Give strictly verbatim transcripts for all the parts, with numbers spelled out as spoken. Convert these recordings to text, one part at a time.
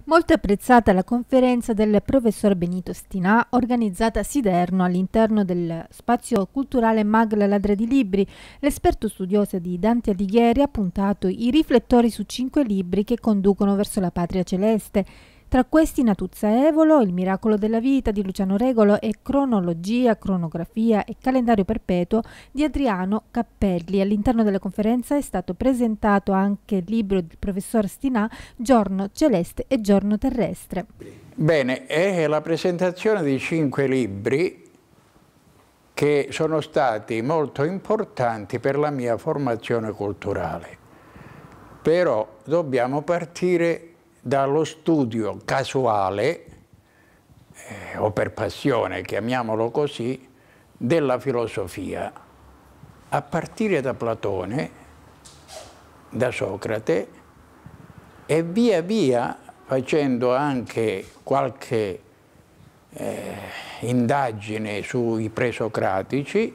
Molto apprezzata la conferenza del professor Benito Stinà, organizzata a Siderno all'interno del spazio culturale Magla Ladra di Libri. L'esperto studioso di Dante Alighieri ha puntato i riflettori su cinque libri che conducono verso la patria celeste. Tra questi Natuzza Evolo, Il miracolo della vita di Luciano Regolo e Cronologia, cronografia e calendario perpetuo di Adriano Cappelli. All'interno della conferenza è stato presentato anche il libro del professor Stinà, Giorno celeste e Giorno terrestre. Bene, è la presentazione di cinque libri che sono stati molto importanti per la mia formazione culturale. Però dobbiamo partire dallo studio casuale, eh, o per passione, chiamiamolo così, della filosofia, a partire da Platone, da Socrate, e via via facendo anche qualche eh, indagine sui presocratici,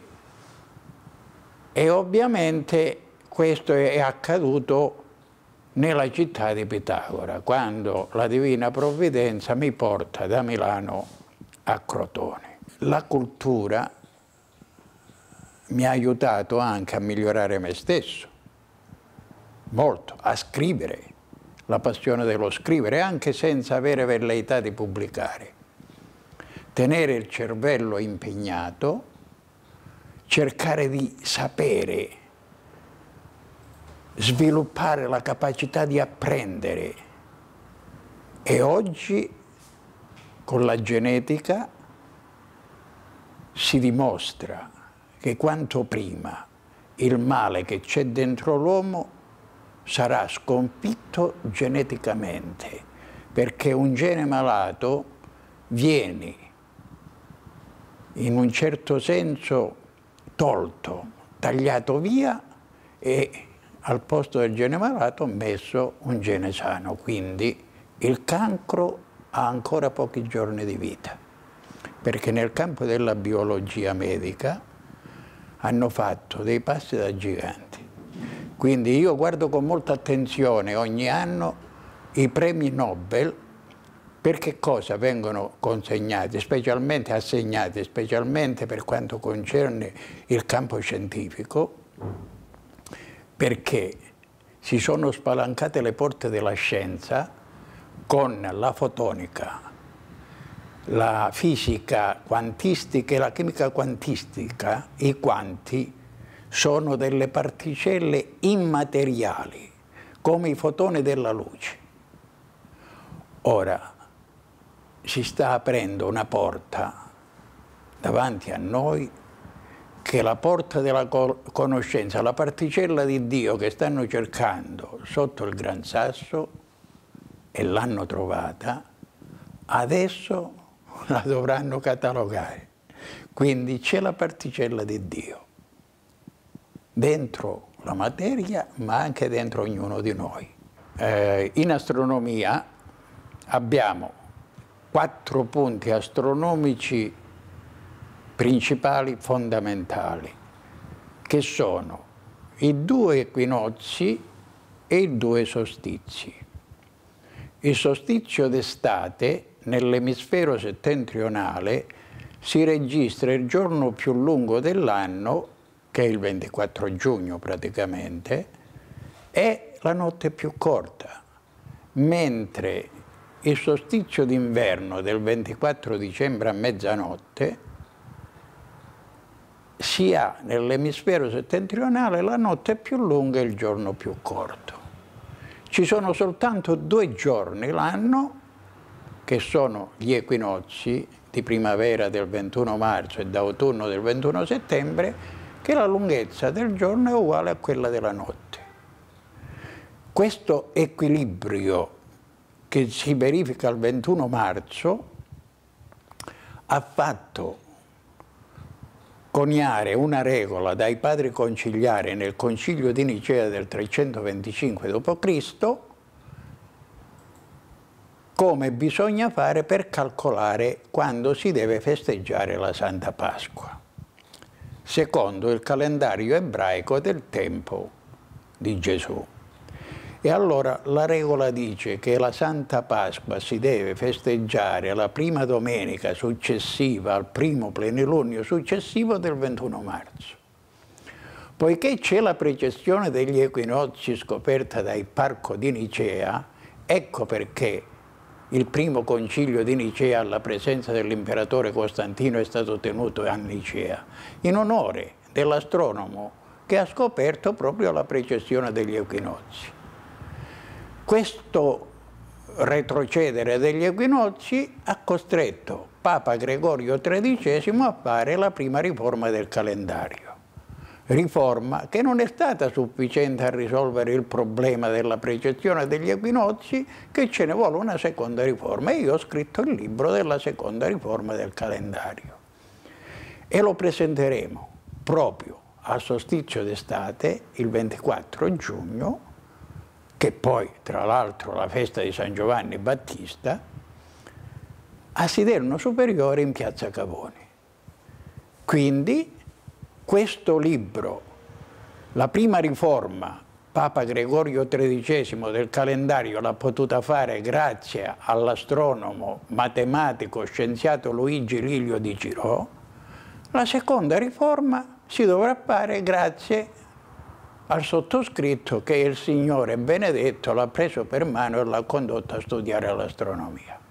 e ovviamente questo è accaduto nella città di Pitagora, quando la Divina Provvidenza mi porta da Milano a Crotone. La cultura mi ha aiutato anche a migliorare me stesso, molto, a scrivere, la passione dello scrivere, anche senza avere velleità di pubblicare. Tenere il cervello impegnato, cercare di sapere, sviluppare la capacità di apprendere. E oggi, con la genetica, si dimostra che quanto prima il male che c'è dentro l'uomo sarà sconfitto geneticamente, perché un gene malato viene, in un certo senso, tolto, tagliato via, e al posto del gene malato ho messo un gene sano, quindi il cancro ha ancora pochi giorni di vita, perché nel campo della biologia medica hanno fatto dei passi da giganti. Quindi io guardo con molta attenzione ogni anno i premi Nobel, perché cosa vengono consegnati, specialmente assegnati, specialmente per quanto concerne il campo scientifico, perché si sono spalancate le porte della scienza con la fotonica, la fisica quantistica e la chimica quantistica. I quanti sono delle particelle immateriali, come i fotoni della luce. Ora si sta aprendo una porta davanti a noi, che è la porta della conoscenza, la particella di Dio che stanno cercando sotto il Gran Sasso, e l'hanno trovata, adesso la dovranno catalogare. Quindi c'è la particella di Dio dentro la materia, ma anche dentro ognuno di noi. Eh, in astronomia abbiamo quattro punti astronomici principali, fondamentali, che sono i due equinozi e i due solstizi. Il solstizio d'estate nell'emisfero settentrionale si registra il giorno più lungo dell'anno, che è il ventiquattro giugno praticamente, e la notte più corta, mentre il solstizio d'inverno del ventiquattro dicembre a mezzanotte si ha nell'emisfero settentrionale la notte più lunga e il giorno più corto. Ci sono soltanto due giorni l'anno, che sono gli equinozi di primavera del ventuno marzo e d'autunno del ventuno settembre, che la lunghezza del giorno è uguale a quella della notte. Questo equilibrio che si verifica il ventuno marzo ha fatto coniare una regola dai padri conciliari nel concilio di Nicea del trecentoventicinque dopo Cristo, come bisogna fare per calcolare quando si deve festeggiare la Santa Pasqua, secondo il calendario ebraico del tempo di Gesù. E allora la regola dice che la Santa Pasqua si deve festeggiare la prima domenica successiva al primo plenilunio successivo del ventuno marzo. Poiché c'è la precessione degli equinozi scoperta dal Parco di Nicea, ecco perché il primo concilio di Nicea alla presenza dell'imperatore Costantino è stato tenuto a Nicea, in onore dell'astronomo che ha scoperto proprio la precessione degli equinozi. Questo retrocedere degli equinozi ha costretto Papa Gregorio tredicesimo a fare la prima riforma del calendario. Riforma che non è stata sufficiente a risolvere il problema della precessione degli equinozi, che ce ne vuole una seconda riforma. E io ho scritto il libro della seconda riforma del calendario e lo presenteremo proprio al solstizio d'estate, il ventiquattro giugno, che poi tra l'altro la festa di San Giovanni Battista, a Siderno Superiore in piazza Cavoni. Quindi questo libro, la prima riforma, Papa Gregorio tredicesimo del calendario l'ha potuta fare grazie all'astronomo, matematico, scienziato Luigi Lilio di Cirò. La seconda riforma si dovrà fare grazie al sottoscritto che il Signore Benedetto l'ha preso per mano e l'ha condotto a studiare l'astronomia.